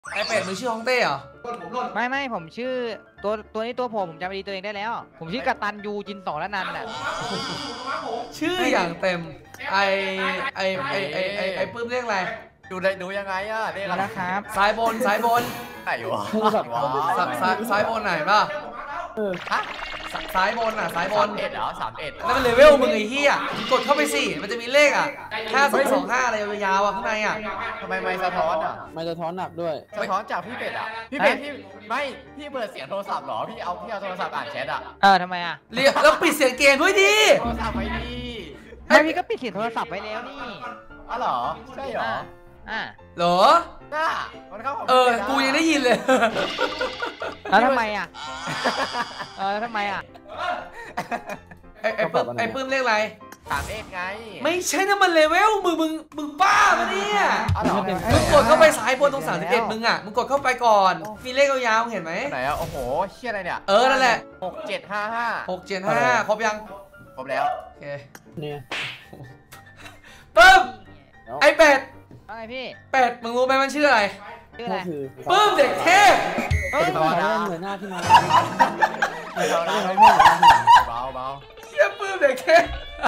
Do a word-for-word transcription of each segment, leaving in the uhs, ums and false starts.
ไอเป็ดมึงชื่อฮองเต้เหรอไม่ไม่ผมชื่อตัวตัวนี้ตัวผมผมจำดีตัวเองได้แล้ว ผมชื่อกตันยูจินต่อและนันน่ะชื่ออย่างเต็มไอไอไอไอไอไอปื้มเรียกอะไรดูได้ดูยังไงอะเรียกอะไรนะครับสายบนสายบนไหนวะสายสายบนไหนป่ะเออฮะสายบนอ่ะสายบนเอ็ดเหรอสามเอ็ดนั่นเป็นเลเวลมึงไอ้เหี้ยกดเข้าไปสิมันจะมีเลขอ่ะห้าสองสองห้าอะไรยาวๆอ่ะข้างในอ่ะทำไมไม่สะท้อนอ่ะไม่สะท้อนหนักด้วยสะท้อนจากพี่เป็ดอ่ะพี่เป็ดพี่ไม่พี่เปิดเสียงโทรศัพท์หรอพี่เอาพี่เอาโทรศัพท์อ่านแชทอ่ะเออทำไมอ่ะเรียกแล้วปิดเสียงเกมด้วยดิโทรศัพท์ไว้ดิไม่พี่ก็ปิดเสียงโทรศัพท์ไว้แล้วนี่อ๋อเหรอใช่เหรออ่าเหรอน่ามันเข้าเออกูยังได้ยินเลยแล้วทำไมอ่ะเออแล้วทำไมอ่ะไอไอปื้มไอปื้มเรียกอะไรสามเอ็ดไงไม่ใช่นะมันเลเวลมึงมึงมึงบ้าปะเนี่ยมึงกดเข้าไปสายบนตรงสามสิบเอ็ดมึงอ่ะมึงกดเข้าไปก่อนมีเลขยาวๆเห็นไหมไหนอ่ะโอ้โหเชี่ยอะไรเนี่ยเออนั่นแหละหกเจ็ดห้าห้าหกเจ็ดห้าห้าครบยังครบแล้วโอเคเนี่ยปื้มไอเป็ดอะไรพี่เป็ดมึงรู้ไหมมันชื่ออะไรชื่ออะไรปื้มเด็กเทพเฮ้ยเขาเล่นเหมือนหน้าที่มาเบาเบาเชี่ยปื้มเด็กเทพ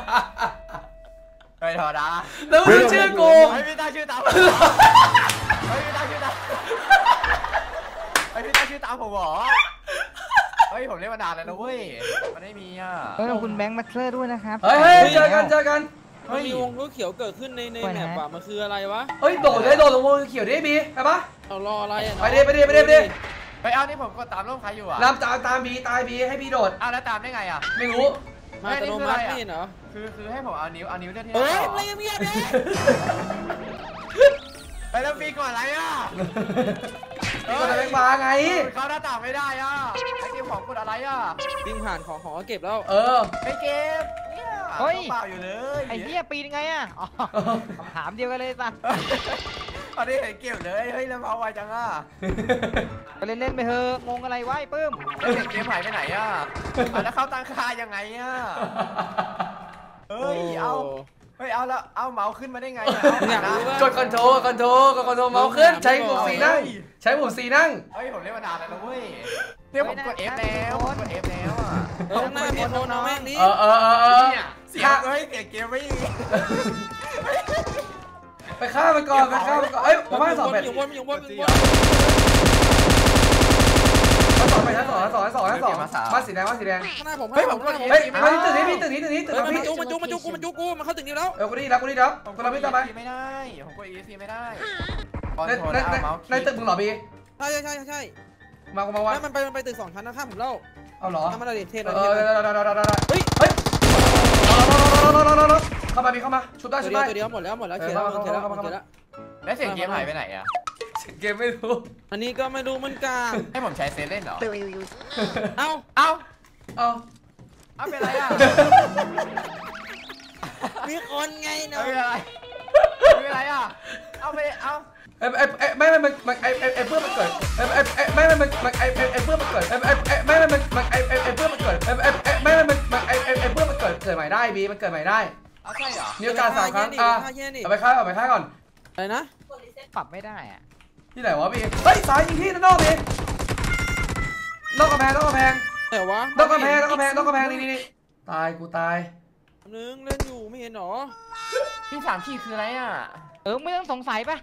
เฮ้ยธรรมดาแล้วมึงชื่อกูเฮ้ยพี่ตาชื่อตามเฮ้ยพี่ตาชื่อตามเฮ้ยพี่ตาชื่อตามผมเหรอเฮ้ยผมเล่นมานานแล้วนะเว้ยมันไม่มีอ่ะเฮ้ยคุณแบงค์มาสเตอร์ด้วยนะครับเฮ้ยเจอกันเจอกันเฮ้ยวงลูกเขียวเกิดขึ้นในในแมปป่ะมันคืออะไรวะเฮ้ยโดดได้โดดลงวงเขียวได้บีไปปะเรารออะไรอ่ะไปดิไปดิไปดิไปดิไปเอานี่ผมก็ตามร่มใครอยู่อ่ะตามตามตามบีตายบีให้บีโดดอ้าวแล้วตามได้ไงอ่ะไม่รู้มาอัตโนมัตินี่เหรอคือคือให้ผมเอานิ้วเอานิ้วเลื่อนที่เฮ้ยอะไรเมียเนี่ยไปแล้วปีก่อนอะไรอ่ะปีก่อนอะไรมาไงเขาหน้าต่างไม่ได้อ่ะไอ้เกมของกดอะไรอ่ะวิ่งผ่านของของก็เก็บแล้วเออไม่เก็บเฮ้ยเปล่าอยู่เลยไอ้เหี้ยปีนไงอ่ะคำถามเดียวกันเลยสัสอันนี้เห็นเก็บเลยเฮ้ยแล้วเอาไว้จังอ่ะไปเล่นเล่นไปเถอะงงอะไรวะไอ้ปื้มแล้วเด็กเกมหายไปไหนอ่ะแล้วเขาตั้งค่ายังไงอ่ะเฮ้ยเอาเฮ้ยเอาแล้วเอาเมาส์ขึ้นมาได้ไงกดคอนโทรลคอนโทรลกดคอนโทรลเมาส์ขึ้นใช้ปุ่มสีนั่งใช้ปุ่มสีนั่งเฮ้ยผมเล่นมานานแล้วนะเว้ยเดี๋ยวผมกด F แล้วกด F แล้วอ่ะเออหน้ามีโทนเอาแม่งนี้เออเออเออเออเสียงเฮ้ยเสียงเกมไม่ไปฆ่ามันก่อนไปฆ่ามันก่อนเอ้ยผมให้สองเป็ดอยู่บนอยู่บนอยู่บนสองไปทั้งสองทั้งสองทั้งสองทั้งสองมาสีแดงมาสีแดงข้างหน้าผมเฮ้ยผมก็เฮ้ยมาที่ตึกนี้พี่ตึกนี้ตึกนี้ตึกนี้พี่จุกมันจุกมันจุกกูมันจุกกูมันเข้าตึกนี้แล้วเออกูดีแล้วกูดีแล้วกูรับพี่ต่อไปไม่ได้ผมกด E C ไม่ได้ในในในตึกมึงหรอพี่ใช่ใช่ใช่ใช่มากูมาวัดแล้วมันไปมันไปตึกสองชั้นนะข้ามผมเล่าเอาเหรอทำอะไรเทสเออได้ได้ได้ได้ได้เฮ้ยเฮ้ยเข้ามาพี่เข้ามาชุดได้ชุดได้ตัวเดียวหมดแล้วหมดแล้วเขียนแล้วเขียนแล้วเขียนแล้วแล้วเสียงเกมหายไปไหนอ่ะเสียงเกมไม่รู้อันนี้ก็ไม่รู้มันกลางให้ผมใช้เซนเล่นเหรอเอาเอาเอาเอาเป็นไรอ่ะมีคนไงเนาะไม่เป็นไรไม่เป็นไรอ่ะเอาไปเอาไอ้ไอ้ไอ้ไม่ไม่มันมันไอ้ไอ้ไอ้เพื่อนมันเกิดไอ้ไอ้ไอ้ไม่ไม่มันมันไอ้ไอ้ไอ้เพื่อนมันเกิดไอ้ไอ้ไอ้ไม่ไม่มันมันไอ้ไอ้ไอ้เพื่อนมันเกิดไอ้ไอ้ไอ้ไม่ไม่มันมันไอ้ไอ้ไอ้เพื่อนมันเกิดเกิดใหม่ได้บีมันเกิดใหม่ได้เอาใช่เหรอมีโอกาสสามครั้งอ่ะเอาไปฆ่าเอาไปฆ่าก่อนอะไรนะปรับไม่ได้อะที่ไหนวะบีเฮ้ยสายยิงที่นั่นนอกบีนอกกำแพงนอกกำแพงแต่วะนอกกำแพงนอกกำแพงนอกกำแพงนี่นี่ตายกูตายนึงเล่นอยู่ไม่เห็นหรอพี่สามขีดคืออะไรอ่ะเออไม่ต้องสงสัยปะ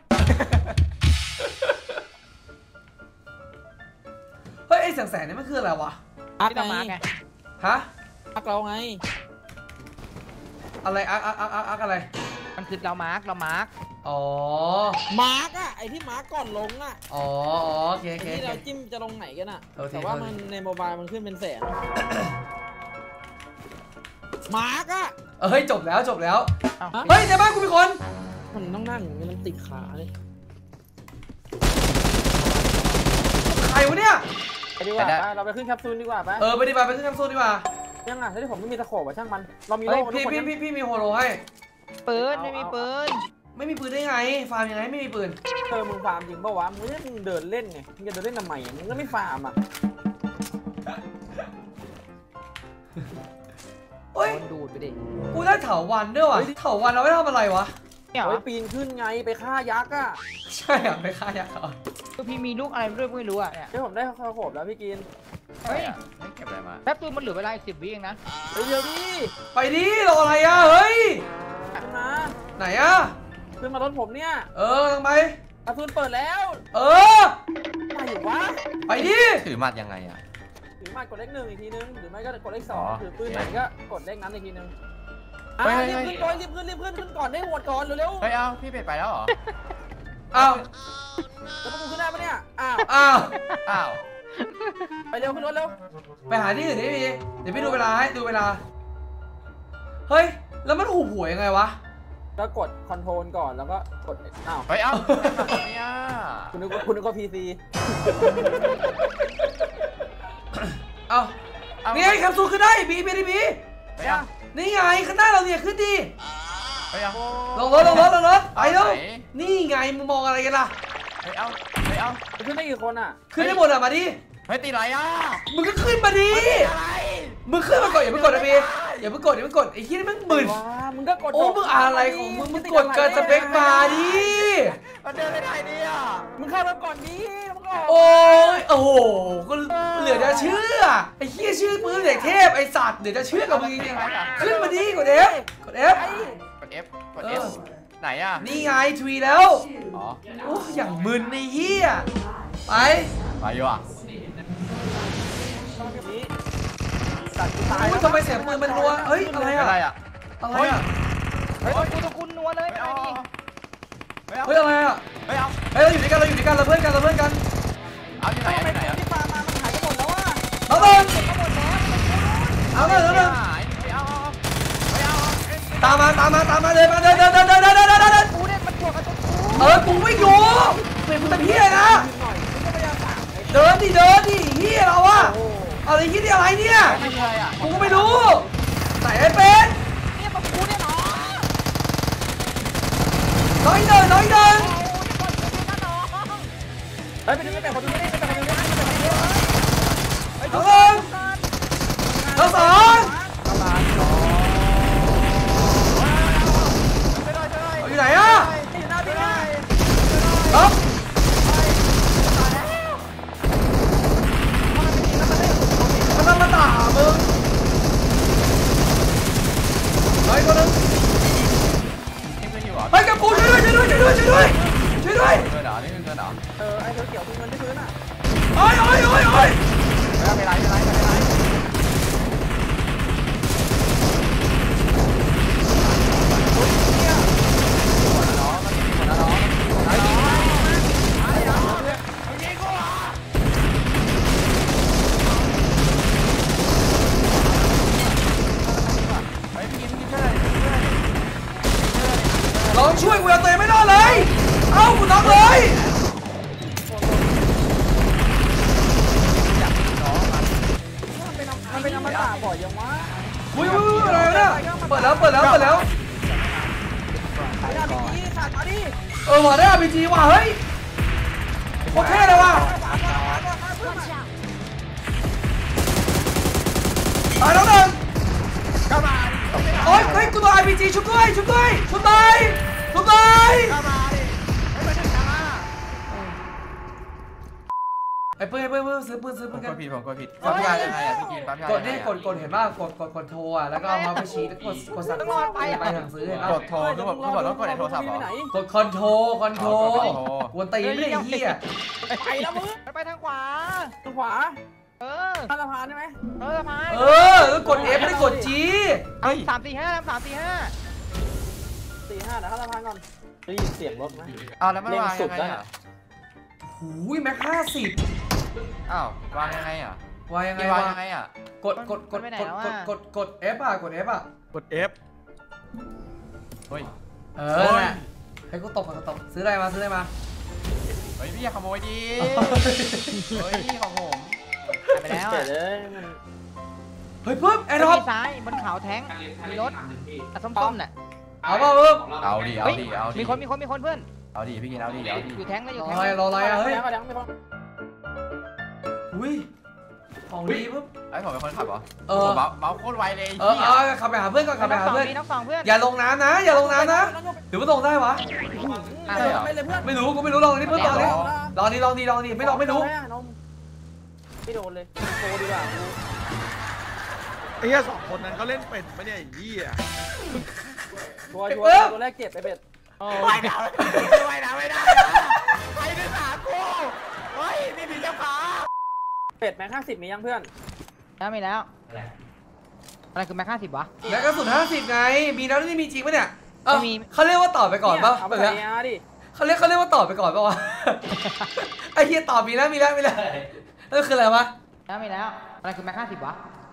เฮ้ยไอ้แสงแสงนี่มันคืออะไรวะอักไงฮะอักเราไงอะไรอักอักอักอักอะไรมันคือเรามาร์กเรามาร์กอ๋อมาร์กอะไอที่มาร์กก่อนลงอะอ๋อโอเคโอเคที่เราจิ้มจะลงไหนกันอะแต่ว่ามันในโมบายมันขึ้นเป็นแสงมาร์กอะเฮ้ยจบแล้วจบแล้วเฮ้ยในบ้านกูมีคนมันต้องนั่งมันติดขาเลยใครวะเนี่ยไปดีกว่าเราไปขึ้นแคปซูลดีกว่าไปเออไปดีกว่าไปขึ้นแคปซูลดีกว่ายังอ่ะที่ผมไม่มีตะโขบอ่ะช่างมันเรามีโล่พี่พี่พี่พี่มีโฮโลให้ปืนไม่มีปืนไม่มีปืนได้ไงฟาร์มยังไงไม่มีปืนเออมึงฟาร์มจริงป่าวะมึงไม่มึงเดินเล่นไงมึงจะเดินเล่นทำไมมึงก็ไม่ฟาร์มอ่ะโอ้ยดูดไปดิกูได้เถาวันด้วยวะเถาวันเอาไว้ทำอะไรวะเนี่ยเหรโอ้อยปีนขึ้นไงไปฆ่ายักษ์อ่ะใช่อ่ะไปฆ่ายักษ์เขาคือพี่มีลูกอะไรด้วยไม่รู้อ่ะเนี่ยเดี๋ยวผมได้ข้าวโพดแล้วพี่กินเฮ้ยไม่เก็บอะไรมาแป๊บตูนมันเหลือเวลาอีกสิบวิเองนะไปเร็วดิไปดิรออะไรอ่ะเฮ้ยขึ้นมาไหนอ่ะขึ้นมารถผมเนี่ยเออทำไมประตูเปิดแล้วเออไปอยู่วะไปดิถือมัดยังไงอ่ะถือไม้กดเลขหนึ่งอีกทีนึงหรือไม่ก็กดเลขสองอ๋อถือปืนไหนก็กดเลขนั้นอีกทีนึงอ่ะเฮ้ยรีบเฮ้ขึ้ยนก่อนรีบขึ้นรีบขึ้นขึ้นก่อนได้โหวตก่อนเร็วเฮ้ยเอ้าพี่เป็ดไปแล้วเหรออ้าวๆแล้วประตูขึ้นได้ปะเนี่ยอ้าวอ้าวอ้าวไปเร็วขึ้นรถเร็วไปหาที่อื่นดิพี่เดี๋ยวพี่ดูเวลาให้ดูเวลาเฮ้ยแล้วมันหูหวยยังไงวะก็กดคอนโทรลก่อนแล้วก็กดอ้าวเฮ้ยเอ้าเนี่ยคุณนึกว่าคุณนึกว่าพีซีเอ้านี่ไงแคปซูลขึ้นได้บีบีบีบีเฮ้ยเอ้านี่ไงข้างหน้าเราเนี่ยขึ้นดิเฮ้ยเอ้าลงรถลงรถลงรถไปเร็วไหนนี่ไงมึงมองอะไรกันล่ะเฮ้ยเอ้าเฮ้ยเอ้าขึ้นได้กี่คนอ่ะขึ้นได้หมดอ่ะมาดิเฮ้ยตีไรอ่ะมึงก็ขึ้นมาดิอะไรมึงขึ้นมาก่อนอย่าเพิ่งกดนะบีอย่าเพิ่งกดอย่าเพิ่งกดไอ้ที่นี่มึงมึนว้ามึงก็กดโอ้มึงอะไรของมึงมึงกดเกินสเปคมาดิมันเดินไปไหนเนี่ยมึงเข้ามาก่อนดิมึงก็โอ้ยโอ้โหก็เหลือจะเชื่อไอ้เหี้ยชื่อปืนเด็กเทพไอ้สัตว์เดี๋ยวจะเชื่อกับมึงจริงๆขึ้นมาดิกด F กด F กด F กดเอ F อไหนอ่ะนี่ไงทวีแล้วอ๋อโอ้อย่างมึนในเหี้ยไปไปอยู่อ่ะนี้สัตว์กูตายโอ้ยทำไมเสียงปืนมันรัวเฮ้ยอะไรอะไรอะอ่ะอะไรอะเฮ้ยกูตะกุนนัวเลยไม่ไปเอาดิไม่เอาเฮ้ยอะไรอะไม่เอาเฮ้ยเราอยู่ด้วยกันเราอยู่ด้วยกันเราเพื่อนกันเราเพื่อนกันเอาที่ไหนทำไมที่ไหนปืนอ่ะที่ปามามันหายไปหมดแล้วอ่ะเอาหนึ่งก็หมดแล้วเอาหนึ่งเอาหนึ่งไม่เอาไม่เอาตามมาตามมาตามมาเดินมาเดินเดินเดินเดินเดินเดินเดินเดินกูเนี่ยมันบวกกับตัวกูเออกูไม่อยู่เป็นกูตะเพี้ยนะหน่อยมึงก็พยายามสั่งไอ้เดินดิเดินดิเฮียเราอะโอ้อะไรที่นี่อะไรเนี่ยไม่ใช่อ่ะกูก็ไม่รู้ไหนไอ้เป็นเนี่ยมันกูเนี่ยเนาะน้อยเดินน้อยเดินเฮ้ยไปดูไปแต่คนดูไม่ได้ไปแต่คนดูไม่ได้ไปแต่คนดูไม่ได้เอาหนึ่งเอาสองเข้ามาไม่ได้ไม่ได้เอาอยู่ไหนอะที่อยู่หน้าพี่ได้ล็อกมันต้องมาด่ามึงเฮ้ยคนนึงนี่คือหิวเหรอเฮ้ยกับกูช่วยด้วยช่วยด้วยช่วยด้วยช่วยด้วยช่วยด้วยเกินเหรอนี่คือเกินเหรอเออไอ้เธอเกี่ยวกับเงินที่พื้นอ่ะโอ้ยโอ้ยโอ้ยโอ้ยไม่เป็นไรไม่เป็นไรไม่เป็นไรไปพี่กินพี่กินช่วยหน่อยช่วยหน่อยลองช่วยกูเอาตัวเองไม่รอดเลย เอ้ากูน็อกเลยมันเป็นอมตะบ่อยยังวะอุ้ยอุ้ยอะไรเนี่ยเปิดแล้วเปิดแล้วเปิดแล้วไม่ได้พี่กี้ขาดมาดิเออหมอได้อาร์พีจีว่ะเฮ้ยโคตรเท่เลยว่ะตายแล้วหนึ่งเข้ามาโอ๊ยเฮ้ยกูตัวอาร์พีจีชุบด้วยชุบด้วยชุบตายชุบตายเข้ามาดิไม่มาถึงจังอ่ะไอ้เปิ้ลไอ้เปิ้ลเปิ้ลซื้อปืนซื้อผปืมนกกันดผิดผมกดผิดปั๊มยายังไงอ่ะพี่กินปั๊มยากดนี่กดกดเห็นป่ะกดกดกดโทรอ่ะแล้วก็เอามาไปชี้แล้วกดกดสั่งไปสั่งซื้อเห็นป่ะกดโทรคือแบบคือแบบต้องกดในโทรศัพท์เหรอกดคอนโทรคอนโทรกวนตีนไม่ได้เหี้ยไปแล้วมึงไปทางขวาทางขวาเออข้ามสะพานใช่ไหมเออมาเออแล้วกด F ไม่ได้กด G เฮ้ยสามสี่ห้าสามสี่ห้าสี่ห้าเดี๋ยวข้ามสะพานก่อนได้ยินเสียงรถไหมอ้าวแล้วมันวางยังไงอ่ะหูยแม็กห้าสิบอ้าววางยังไงอ่ะวางยังไงวางวะยังไงอ่ะกดกดกดกดกดกดกด F อ่ะกด F อ่ะกด F เฮ้ยเออน่ะให้กูตบมาตบซื้ออะไรมาซื้ออะไรมาเฮ้ยพี่อย่าขโมยดิเฮ้ยของผมไปแล้วเจ๋อ่ะเลยเฮ้ยปึ๊บไอ้ไอ้ท็รอถปซ้ายบนเขาแท้งมีรถอ่ะส้มๆน่ะเอาเปล่าปึ๊บเอาดิเอาเฮ้ยดิเอาดิมีคนมีคนมีคนเพื่อนเอาดิพี่กินเอาดิเอาดิอยู่แท้งแล้วอยู่รอแท้งอะไรรออะไรอ่ะเฮ้ยยังยังไม่พออุ้ยของดีปุ๊บไอ้ผมเป็นคนขับเหรอเออเบาเบาโคตรไวเลยเออเออขับไปหาเพื่อนก่อนขับไปหาน้องสองเพื่อนพี่น้องสองเพื่อนอย่าลงน้ำนะอย่าลงน้ำนะหรือว่าลงได้วะไม่เลยเพื่อนไม่รู้กูไม่รู้ลองนี่เพื่อนลองนี่ลองนี่ลองนี่ลองนี่ไม่ลองไม่รู้ไม่โดนเลยโตดีกว่าไอ้เหี้ยสองคนนั้นเขาเล่นเป็นไม่เนี่ยไอ้เหี้ยตัวตัวตัวแรกเจ็บไปเป็ดไปหนาไปหนาไม่ได้ไปด้วยขากูเฮ้ยนี่ผีเจ้าขาเป็ดแม็กห้าสิบมียังเพื่อนแล้วมีแล้วอะไรคือแม็กห้าสิบวะแล้วกระสุนห้าสิบไงมีแล้วนี่มีจริงปะเนี่ยเออไม่มีเขาเรียกว่าต่อไปก่อนป่ะเอาไปแบบไหนนี้อ่ะดิเขาเรียกเขาเรียกว่าต่อไปก่อนป่ะวะไอ้เหี้ยต่อมีแล้วมีแล้วมีแล้วนั่นคืออะไรวะแล้วมีแล้วอะไรคือแม็กห้าสิบวะ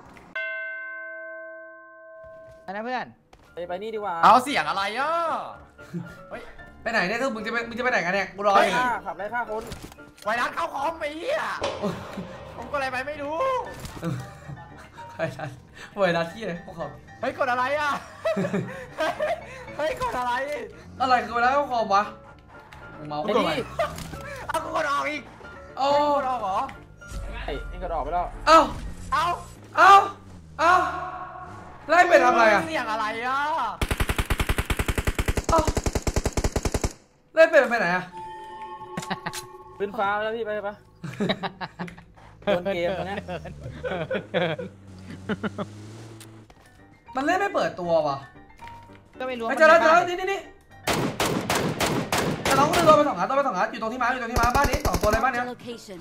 ไปนะเพื่อนไปไปนี่ดีกว่าเอาเสียงอะไรอ่ะเฮ้ยไปไหนเนี่ยคือมึงจะไปมึงจะไปไหนกันเนี่ยกูรอไล่อยู่ฆ่าขับไล่ฆ่าคนไวรัสเข้าคอมไปเหี้ยผมก็อะไรไปไม่รู้ไอ้ทันไวรัสที่ไหนพวกเขาเฮ้ยกดอะไรอ่ะเฮ้ยกดอะไรอะไรคือไวรัสเข้าคอมวะกูเมาไอ้ทำไมนี่เอากูกดออกอีกโอ้กดออกเหรอไอ้เอ็งกระดอกไปแล้วเอ้าเอาเอ้าเอ้าไล่เป็ดทำอะไรอ่ะเสียงอะไรอ่ะเอ้าไล่เป็ดไปไหนอ่ะปืนฟ้าแล้วพี่ไปปะโดนเกมตอนนี้มันเล่นไม่เปิดตัววะก็ไม่รู้ไอ้เจอแล้วเจอแล้วนี่นี่นี่แต่น้องก็โดนไปสองนัดโดนไปสองนัดอยู่ตรงที่ม้าอยู่ตรงที่ม้าบ้านนี้สองตัวเลยบ้านเนี้ย Location.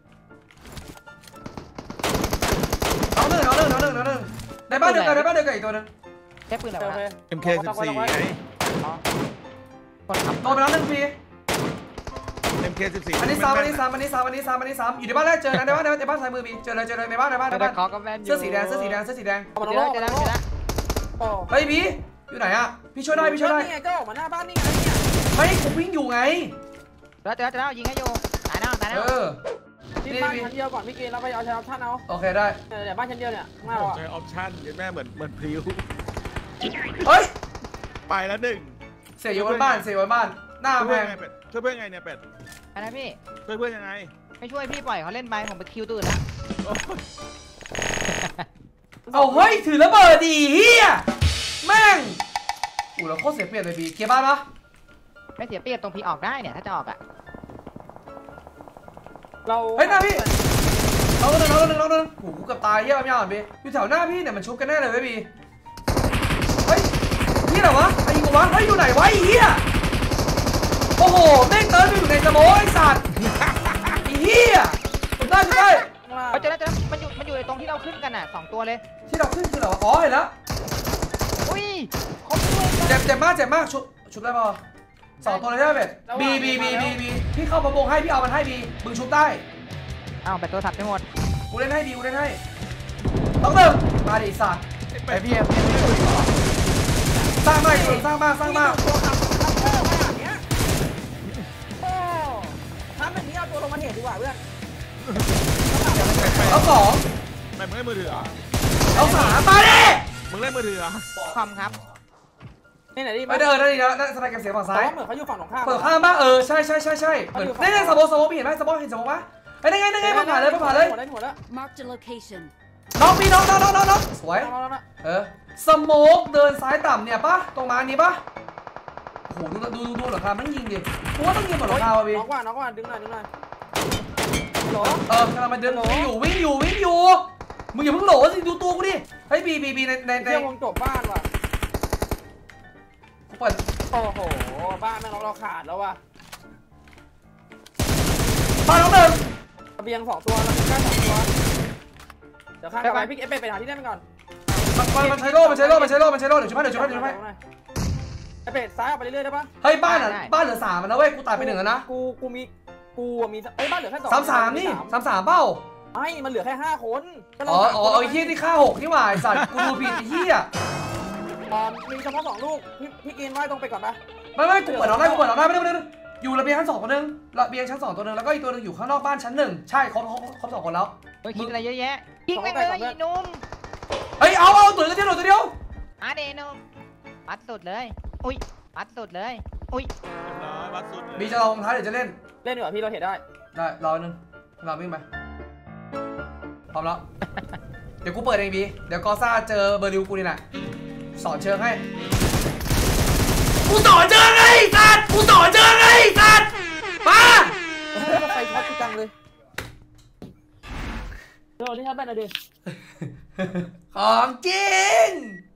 น้องหนึ่งน้องหนึ่งน้องหนึ่งน้องหนึ่งในบ้านเดียวกันในบ้านเดียวกันอีกตัวหนึงแค่ปืนอะไรโอวะเคเอ็มเคสิบสี่ไงคนขับโดนไปแล้วหนึ่งทีเอ็มเคสิบสี่อันนี้ซ้ำอันนี้ซ้ำอันนี้ซ้ำอันนี้ซ้ำอันนี้ซ้ำอยู่ในบ้านแรกเจอนะในบ้านในบ้านในบ้านซ้ายมือมีเจอเลยเจอเลยในบ้านในบ้านในแต่บ้านขอกับแวนอยู่เสื้อสีแดงเสื้อสีแดงเสื้อสีแดงเอามาเจลอง แล้วเจอแล้วเจอแล้วโอ้เฮ้ยพี่อยู่ไหนอะพี่ช่วยได้พี่ช่วยได้นี่ไงก็ออกมาหน้าบ้านนี่ไงเนี่ยไม่ผมวิ่งอยู่ไงแล้วเจอแล้วเจอแล้วยิงให้อยู่ตายแล้วตายแล้เอวอที่บ้านชั้นเดียวก่อนพี่เกณฑ์เราไปเอาชั้นเอาชั้นเอาโอเคได้เนี่ยบ้านชั้นเดียวเนี่ยข้างหน้าโอ้เราใช้ออปชั่นเห็นแม่เหมือนเหมือนพริ้วเฮ้ยไปแล้วหนึ่งเสียอยู่บนบ้านเสียอยู่บนบ้านหน้าช่วยแพเพื่อนงไงเป็ดช่วยเพื่อนไงเนี่ยเป็ดอะไรนะพี่ช่วยเพื่อนยังไงไม่ช่วยพี่ปล่อยเขาเล่นไปผมไปคิวตื่นแล้วเอาเฮ้ยถือระเบิดดีเฮียแม่งอู้เราโคตรเสียเปรียบเลยบีเคลียร์บ้านปะไม่เสียเปรียบตรงพี่ออกได้เนี่ยถ้าจะออกอ่ะเราเฮ้ยหน้าพี่น้องนึงน้องนึงน้องนึงโอ้โหเกือบตายเฮียไม่เอาบีอยู่แถวหน้าพี่เนี่ยมันชุบกันแน่เลยเว้ยบีเฮ้ยนี่ไหนวะไอ้ยิงกูวะเฮ้ยอยู่ไหนวะไอ้เฮียโอ้โหแม่งเติร์นไปอยู่ในสโมอไอ้สัตว์ไอ้เฮียผมได้ผมได้เอาเจอแล้วเจอแล้วมันอยู่มันอยู่ในตรงที่เราขึ้นกันอ่ะสองตัวเลยที่เราขึ้นคือเหรออ๋อเห็นแล้วอุ้ยเขาช่วยเจ็บเจ็บมากเจ็บมากชุบชุบได้ป่ะสองตัวเลยใช่ไหมเบ็ดบีบีบีบีบีพี่เข้ามาบงให้พี่เอามันให้บีมึงชุบได้อ้าวไปตัวถัดไปหมดกูเล่นให้บีกูเล่นให้ต้องเติมมาดิสัตว์ไอพี่เอ็มสร้างมากสร้างมากสร้างมากตัวขับขับเตอร์ขนาดเนี้ยโอ้ถ้าแบบนี้เอาตัวลงมาเหตุดีกว่าเพื่อนเอาสองไม่มึงเล่นมือถือเหรอเอาสามมาดิมึงเล่นมือถือเหรอคอมครับนี่ไหนดิไม่เดินได้ดีแล้วนั่นสไลด์กับเสียงฝั่งแต่ซ้ายว่าเหมือนเขาอยู่ฝั่งตรงข้ามเปิดข้างบ้างเออใช่ใช่ใช่ใช่เหมือนนี่นี่สโมสโมพี่เห็นไหมสโมเห็นสโมปะไอ้นั่นไงนั่นไงมาผ่านเลยมาผ่านเลยหมดแล้วหมดแล้ว Marked a location. น้องพี่น้องน้องน้องน้องสวยเอาแล้วนะเออสโมกเดินซ้ายต่ำเนี่ยปะตรงมานี้ปะโอ้โหดูดูดูดูหลังคามันยิงดิกูว่าต้องยิงบนหลังคาว่ะพี่น้องว่าน้องว่าดึงหน่อยดึงหน่อยโหลเออกำลังมาเดินวิ่งอยู่วิ่งอยู่วิ่งอยู่มึงอย่าเพิ่งโหลสิดูตัวกูดิเฮ้ยบีบีบีในในในเที่ยววงจบบ้านว่ะเปิดโอ้โหบ้านแม่งเราขาดแล้วว่ะบ้านน้องหนึ่งระเบียงสองตัวแล้วก็สองตัวเดี๋ยวข้างไปพี่เอฟไปหาที่เล่นไปก่อนมันมันมันใช้โล่มันใช้โล่มันใช้โล่มันใช้โล่เดี๋ยวช่วยเดี๋ยวช่วยเดี๋ยวช่วยไอเป็ดซ้ายออกไปเรื่อยๆได้ปะเฮ้ยบ้านอ่ะบ้านเหลือสามนะเว้ยกูตายไปหนึ่งแล้วนะกูกูมีกูมีไอ้บ้านเหลือแค่สองสามสามนี่สามสามเป้าไอ้มันเหลือแค่ห้าคนอ๋ออ๋อไอ้เหี้ยที่ฆ่าหกนี่หว่าไอ้สัตว์กูดูผิดไอ้เหี้ยมีเฉพาะสองลูกพี่พี่กินไว้ตรงไปก่อนปะไม่ไม่กูเปิดเราได้กูเปิดเราได้ไม่ได้ไม่ได้อยู่ระเบียงชั้นสองตัวนึงระเบียงชั้นสองตัวนึงแล้วก็อีกตัวนึงอยู่ข้างนอกบ้านชั้นหนึ่งใช่ครบครบครบสองคนแล้วเฮ้ยคิดอะไรเยอะแยะยิงแม่งเลยอีนุ่มเฮ้ยเอาเอาตัวเดียวตัวเดียวอาเดนุ่มปัดสุดเลยอุ้ยปัดสุดเลยอุ้ยเรียบร้อยวัดสุดเลยบีจะลองท้ายเดี๋ยวจะเล่นเล่นดีกว่าพี่เราเห็นได้ได้รอนึงเราวิ่งไปพร้อมแล้ว เดี๋ยวกูเปิดเองบีเดี๋ยวกอซ่าเจอเบอร์ริวกูนี่แหละสอนเชิงให้กูสอนเชิงไอ้สัตว์กูสอนเชิงไอ้สัตว์มาไฟช็อตกูจังเลยเดี๋ยวนี่ครับแม่นเลยดิของจริง